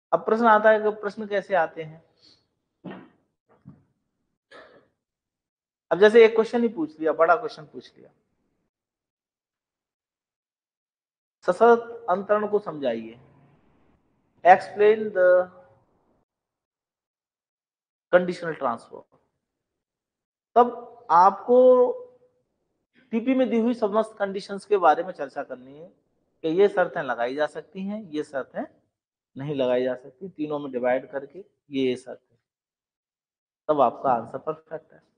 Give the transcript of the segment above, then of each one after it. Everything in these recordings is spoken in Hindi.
अब प्रश्न आता है कि प्रश्न कैसे आते हैं। अब जैसे एक क्वेश्चन ही पूछ लिया, बड़ा क्वेश्चन पूछ लिया, सशर्त अंतरण को समझाइए, एक्सप्लेन द कंडीशनल ट्रांसफर। तब आपको टीपी में दी हुई समस्त कंडीशंस के बारे में चर्चा करनी है कि ये शर्तें लगाई जा सकती हैं, ये शर्तें नहीं लगाई जा सकती, तीनों में डिवाइड करके ये शर्त है, तब आपका आंसर परफेक्ट है।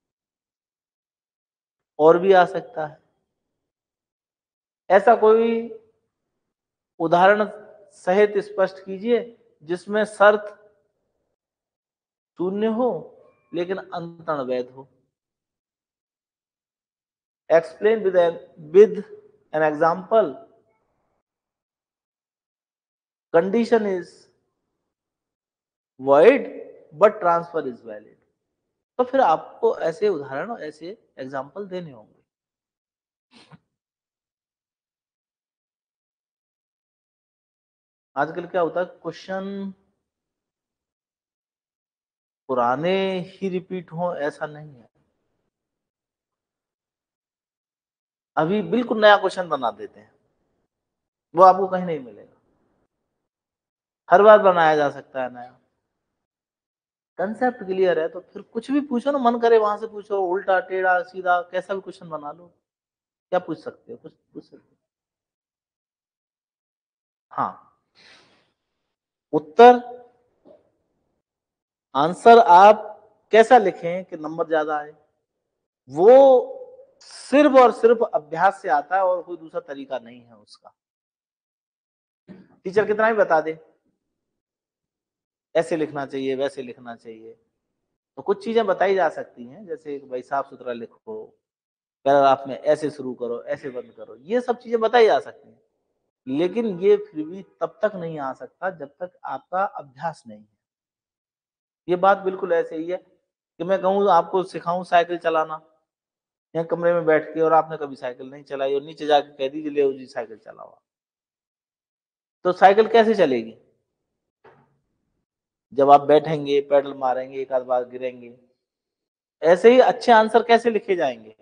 और भी आ सकता है, ऐसा कोई उदाहरण सहित स्पष्ट कीजिए जिसमें शर्त शून्य हो लेकिन अंतरण वैध हो। Explain with an example condition is void but transfer is valid. तो फिर आपको ऐसे उदाहरण, ऐसे एग्जाम्पल देने होंगे। आजकल क्या होता है, क्वेश्चन पुराने ही रिपीट हो ऐसा नहीं है, अभी बिल्कुल नया क्वेश्चन बना देते हैं, वो आपको कहीं नहीं मिलेगा। हर बार बनाया जा सकता है नया। कंसेप्ट क्लियर है तो फिर कुछ भी पूछो ना, मन करे वहां से पूछो, उल्टा टेढ़ा सीधा कैसा भी क्वेश्चन बना लो। क्या पूछ सकते हो, कुछ पूछ सकते हो। हाँ, उत्तर आंसर आप कैसा लिखें कि नंबर ज्यादा आए, वो सिर्फ और सिर्फ अभ्यास से आता है और कोई दूसरा तरीका नहीं है उसका। टीचर कितना भी बता दे ऐसे लिखना चाहिए, वैसे लिखना चाहिए, तो कुछ चीजें बताई जा सकती हैं, जैसे भाई साफ सुथरा लिखो, पैराग्राफ में ऐसे शुरू करो, ऐसे बंद करो, ये सब चीजें बताई जा सकती हैं। लेकिन ये फिर भी तब तक नहीं आ सकता जब तक आपका अभ्यास नहीं है। ये बात बिल्कुल ऐसे ही है कि मैं कहूँ आपको सिखाऊं साइकिल चलाना, यहाँ कमरे में बैठ के, और आपने कभी साइकिल नहीं चलाई, और नीचे जाके कह दीजिए ले जी साइकिल चलाओ, तो साइकिल कैसे चलेगी? जब आप बैठेंगे, पेडल मारेंगे, एक आध बार गिरेंगे। ऐसे ही अच्छे आंसर कैसे लिखे जाएंगे?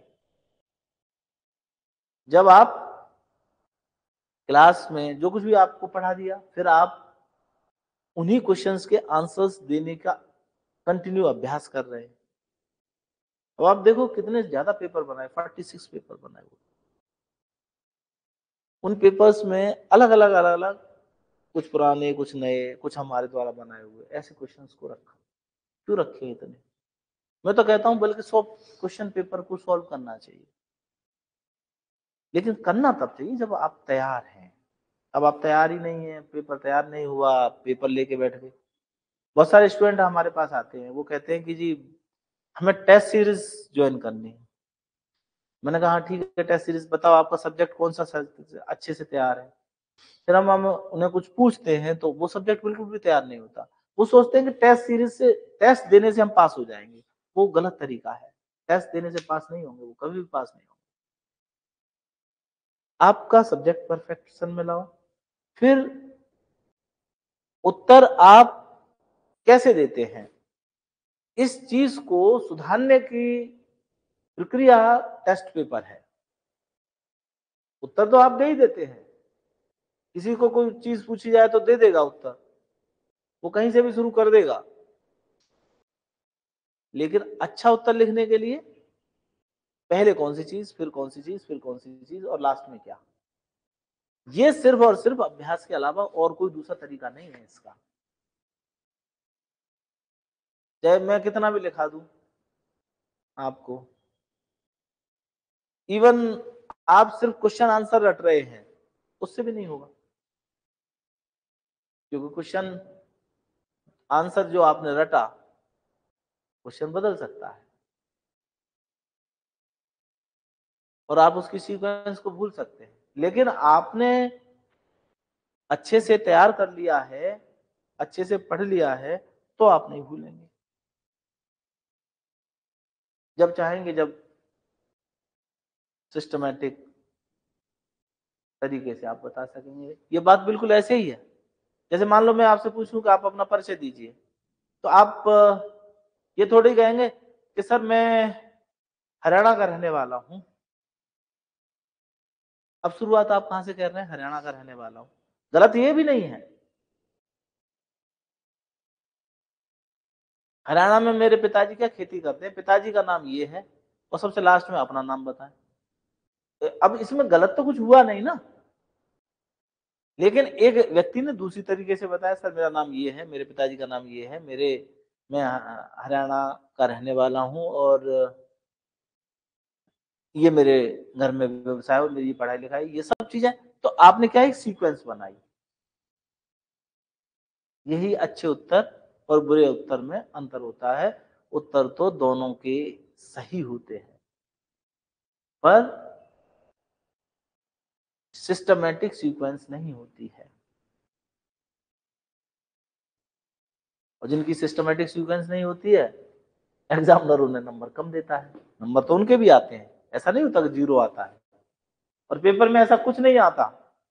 जब आप क्लास में जो कुछ भी आपको पढ़ा दिया, फिर आप उन्हीं क्वेश्चंस के आंसर्स देने का कंटिन्यू अभ्यास कर रहे हैं। अब आप देखो कितने ज्यादा पेपर बनाए, 46 पेपर बनाए हुए। उन पेपर्स में अलग अलग अलग अलग, कुछ पुराने, कुछ नए, कुछ हमारे द्वारा बनाए हुए, ऐसे क्वेश्चंस को रखा। क्यों रखे इतने? मैं तो कहता हूं बल्कि 100 क्वेश्चन पेपर को सॉल्व करना चाहिए, लेकिन करना तब चाहिए जब आप तैयार हैं। अब आप तैयार ही नहीं है, पेपर तैयार नहीं हुआ, पेपर लेके बैठ गए। बहुत सारे स्टूडेंट हमारे पास आते हैं, वो कहते हैं कि जी हमें टेस्ट सीरीज ज्वाइन करनी है। मैंने कहा हाँ ठीक है, टेस्ट सीरीज बताओ आपका सब्जेक्ट कौन सा अच्छे से तैयार है। फिर हम उन्हें कुछ पूछते हैं तो वो सब्जेक्ट बिल्कुल भी तैयार नहीं होता। वो सोचते हैं कि टेस्ट सीरीज से, टेस्ट देने से हम पास हो जाएंगे। वो गलत तरीका है, टेस्ट देने से पास नहीं होंगे, वो कभी भी पास नहीं होंगे। आपका सब्जेक्ट परफेक्शन में लाओ, फिर उत्तर आप कैसे देते हैं, इस चीज को सुधारने की प्रक्रिया टेस्ट पेपर है। उत्तर तो आप दे ही देते हैं, किसी को कोई चीज पूछी जाए तो दे देगा उत्तर, वो कहीं से भी शुरू कर देगा। लेकिन अच्छा उत्तर लिखने के लिए पहले कौन सी चीज, फिर कौन सी चीज, फिर कौन सी चीज, और लास्ट में क्या, ये सिर्फ और सिर्फ अभ्यास के अलावा और कोई दूसरा तरीका नहीं है इसका। चाहे मैं कितना भी लिखा दूं आपको, इवन आप सिर्फ क्वेश्चन आंसर रट रहे हैं, उससे भी नहीं होगा, क्योंकि क्वेश्चन आंसर जो आपने रटा, क्वेश्चन बदल सकता है और आप उसकी सीक्वेंस को भूल सकते हैं। लेकिन आपने अच्छे से तैयार कर लिया है, अच्छे से पढ़ लिया है, तो आप नहीं भूलेंगे। जब चाहेंगे, जब सिस्टमैटिक तरीके से आप बता सकेंगे। ये बात बिल्कुल ऐसे ही है। जैसे मान लो मैं आपसे पूछूं कि आप अपना परिचय दीजिए, तो आप ये थोड़ी कहेंगे कि सर मैं हरियाणा का रहने वाला हूं। अब शुरुआत आप कहां से कर रहे हैं, हरियाणा का रहने वाला हूं। गलत ये भी नहीं है। हरियाणा में मेरे पिताजी क्या खेती करते हैं, पिताजी का नाम ये है, और सबसे लास्ट में अपना नाम बताएं। अब इसमें गलत तो कुछ हुआ नहीं ना, लेकिन एक व्यक्ति ने दूसरी तरीके से बताया, सर मेरा नाम ये है, मेरे पिताजी का नाम ये है, मैं हरियाणा का रहने वाला हूं, और ये मेरे घर में व्यवसाय और मेरी पढ़ाई लिखाई, ये सब चीजें। तो आपने क्या एक सीक्वेंस बनाई। यही अच्छे उत्तर और बुरे उत्तर में अंतर होता है। उत्तर तो दोनों के सही होते हैं, पर सिस्टमैटिक सीक्वेंस नहीं होती है। और जिनकी सिस्टमैटिक सीक्वेंस नहीं होती है, एग्जामिनर उन्हें नंबर कम देता है। नंबर तो उनके भी आते हैं, ऐसा नहीं होता कि जीरो आता है। और पेपर में ऐसा कुछ नहीं आता,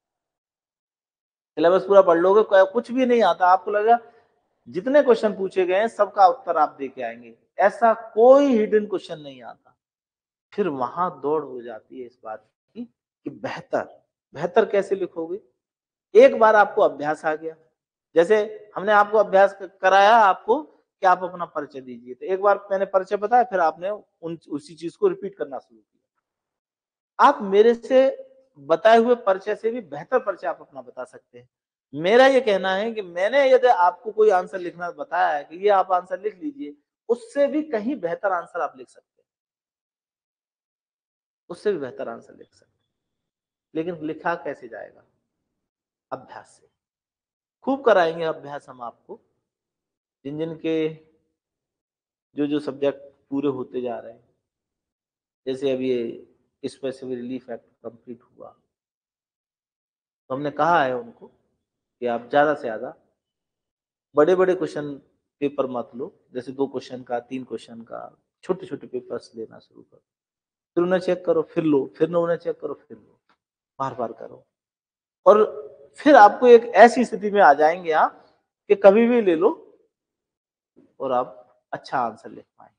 सिलेबस पूरा पढ़ लोगे कुछ भी नहीं आता, आपको लगेगा जितने क्वेश्चन पूछे गए हैं सबका उत्तर आप दे के आएंगे, ऐसा कोई हिडन क्वेश्चन नहीं आता। फिर वहां दौड़ हो जाती है इस बात की कि बेहतर बेहतर कैसे लिखोगे। एक बार आपको अभ्यास आ गया, जैसे हमने आपको अभ्यास कराया आपको कि आप अपना परिचय दीजिए, तो एक बार मैंने परिचय बताया, फिर आपने उसी चीज को रिपीट करना शुरू किया। आप मेरे से बताए हुए परिचय से भी बेहतर परिचय आप अपना बता सकते हैं। मेरा ये कहना है कि मैंने यदि आपको कोई आंसर लिखना बताया है कि ये आप आंसर लिख लीजिए, उससे भी कहीं बेहतर आंसर आप लिख सकते हैं, उससे भी बेहतर आंसर लिख सकते हैं। लेकिन लिखा कैसे जाएगा, अभ्यास से। खूब कराएंगे अभ्यास हम आपको, जिन जिन के जो जो सब्जेक्ट पूरे होते जा रहे हैं। जैसे अभी ये स्पेसिफिक रिलीफ एक्ट कंप्लीट हुआ, तो हमने कहा है उनको कि आप ज्यादा से ज्यादा बड़े बड़े क्वेश्चन पेपर मत लो, जैसे 2 क्वेश्चन का 3 क्वेश्चन का, छोटे छोटे पेपर्स लेना शुरू करो। फिर उन्हें चेक करो, फिर लो, फिर उन्हें चेक करो, फिर लो, बार बार करो। और फिर आपको एक ऐसी स्थिति में आ जाएंगे आप कि कभी भी ले लो और आप अच्छा आंसर लिख पाए।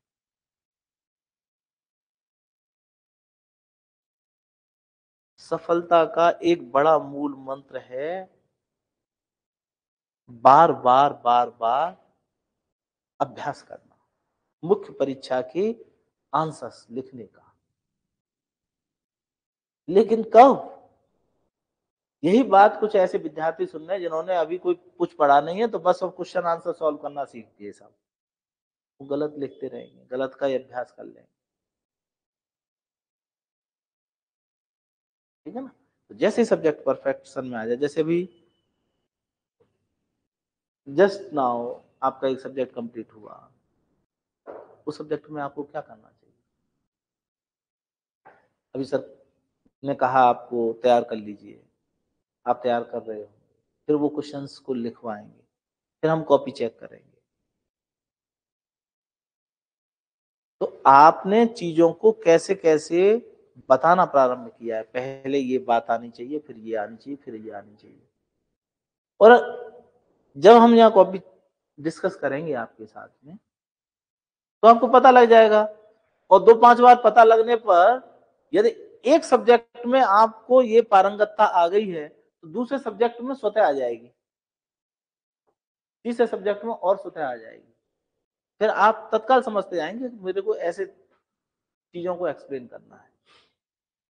सफलता का एक बड़ा मूल मंत्र है बार बार बार बार अभ्यास करना, मुख्य परीक्षा के आंसर्स लिखने का। लेकिन कब, यही बात कुछ ऐसे विद्यार्थी सुन रहे हैं जिन्होंने अभी कोई कुछ पढ़ा नहीं है, तो बस अब क्वेश्चन आंसर सॉल्व करना सीख दिए सब, वो गलत लिखते रहेंगे, गलत का ही अभ्यास कर लेंगे। ठीक है ना। तो जैसे सब्जेक्ट परफेक्शन में आ जाए, जैसे अभी जस्ट नाउ आपका एक सब्जेक्ट कंप्लीट हुआ, उस सब्जेक्ट में आपको क्या करना चाहिए। अभी सर ने कहा आपको तैयार कर लीजिए, आप तैयार कर रहे हो, फिर वो क्वेश्चंस को लिखवाएंगे, फिर हम कॉपी चेक करेंगे। तो आपने चीजों को कैसे कैसे बताना प्रारंभ किया है, पहले ये बात आनी चाहिए, फिर ये आनी चाहिए, फिर ये आनी चाहिए। और जब हम यहाँ कॉपी डिस्कस करेंगे आपके साथ में, तो आपको पता लग जाएगा। और 2-5 बार पता लगने पर यदि एक सब्जेक्ट में आपको ये पारंगतता आ गई है, तो दूसरे सब्जेक्ट में स्वतः आ जाएगी, तीसरे सब्जेक्ट में और स्वतः आ जाएगी। फिर आप तत्काल समझते जाएंगे मेरे को ऐसे चीजों को एक्सप्लेन करना है।